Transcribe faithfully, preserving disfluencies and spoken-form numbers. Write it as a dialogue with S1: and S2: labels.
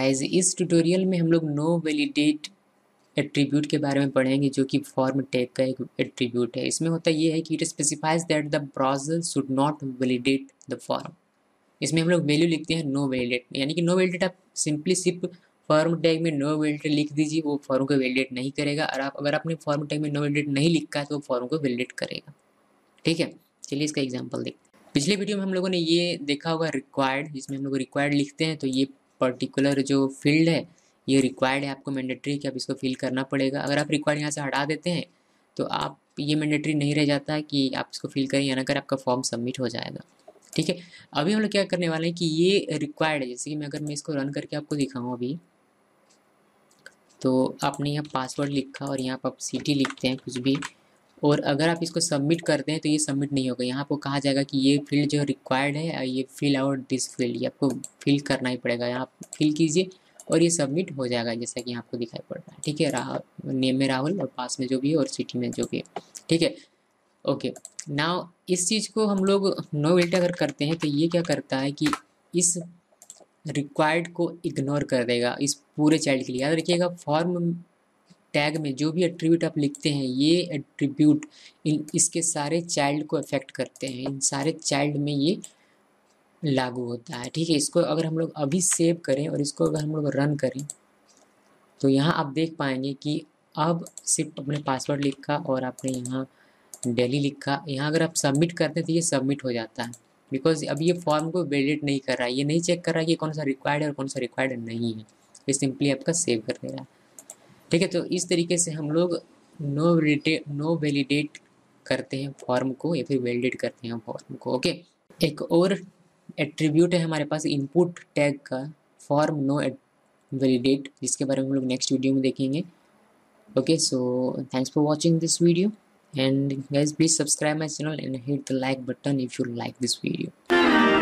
S1: Guys इस tutorial में हम लोग नो वैलिडेट एट्रीब्यूट के बारे में पढ़ेंगे, जो कि फॉर्म टैग का एक एट्रीब्यूट है। इसमें होता ये है कि it specifies that the browser should not validate the form. इसमें हम लोग वैल्यू लिखते हैं नो वैलिडेट, यानी कि नो वैलिडेट आप सिंपली सिर्फ फॉर्म टैग में नो वैलिडेट लिख दीजिए, वो फॉर्म को वैलिडेट नहीं करेगा। और आप अगर आपने फॉर्म टैग में नो वैलिडेट नहीं लिखा है तो वो फॉर्म को वैलिडेट करेगा। ठीक है, चलिए इसका एग्जाम्पल देखते हैं। पिछले वीडियो में हम लोगों ने ये देखा होगा रिक्वायर्ड, जिसमें हम लोग रिक्वायर्ड लिखते हैं तो ये पर्टिकुलर जो फील्ड है ये रिक्वायर्ड है, आपको मैंडेटरी कि आप इसको फिल करना पड़ेगा। अगर आप रिक्वायर्ड यहाँ से हटा देते हैं तो आप ये मैंडेटरी नहीं रह जाता है कि आप इसको फिल करें, या ना कर आपका फॉर्म सबमिट हो जाएगा। ठीक है, अभी हम लोग क्या करने वाले हैं कि ये रिक्वायर्ड है। जैसे कि मैं अगर मैं इसको रन करके आपको दिखाऊँ अभी, तो आपने यहाँ पासवर्ड लिखा और यहाँ पर आप सिटी लिखते हैं कुछ भी, और अगर आप इसको सबमिट करते हैं तो ये सबमिट नहीं होगा। यहाँ आपको कहा जाएगा कि ये फील्ड जो रिक्वायर्ड है, ये फिल आउट दिस फील्ड, ये आपको फिल करना ही पड़ेगा। यहाँ आप फिल कीजिए और ये सबमिट हो जाएगा, जैसा कि यहाँ आपको दिखाई पड़ रहा है। ठीक है, राहुल, नेम में राहुल और पास में जो भी है और सिटी में जो भी है। ठीक है, ओके। नाउ इस चीज़ को हम लोग नो वैलिडेट अगर करते हैं तो ये क्या करता है कि इस रिक्वायर्ड को इग्नोर कर देगा इस पूरे चाइल्ड के लिए। याद रखिएगा, फॉर्म टैग में जो भी एट्रीब्यूट आप लिखते हैं, ये एट्रीब्यूट इन इसके सारे चाइल्ड को अफेक्ट करते हैं, इन सारे चाइल्ड में ये लागू होता है। ठीक है, इसको अगर हम लोग अभी सेव करें और इसको अगर हम लोग रन करें तो यहाँ आप देख पाएंगे कि अब सिर्फ अपने पासवर्ड लिखा और आपने यहाँ डेली लिखा, यहाँ अगर आप सबमिट करते हैं तो ये सबमिट हो जाता है। बिकॉज अब ये फॉर्म को वैलिडेट नहीं कर रहा है, ये नहीं चेक कर रहा है कि कौन सा रिक्वायर्ड है और कौन सा रिक्वायर्ड नहीं है, ये सिंपली आपका सेव कर दे रहा है। ठीक है, तो इस तरीके से हम लोग नो वैलिडेट नो वैलिडेट करते हैं फॉर्म को, या फिर वैलिडेट करते हैं फॉर्म को। ओके, एक और एट्रीब्यूट है हमारे पास इनपुट टैग का, फॉर्म नो वैलिडेट, जिसके बारे में हम लोग नेक्स्ट वीडियो में देखेंगे। Okay, so thanks for watching this video and guys, please subscribe my channel and hit the like button if you like this video.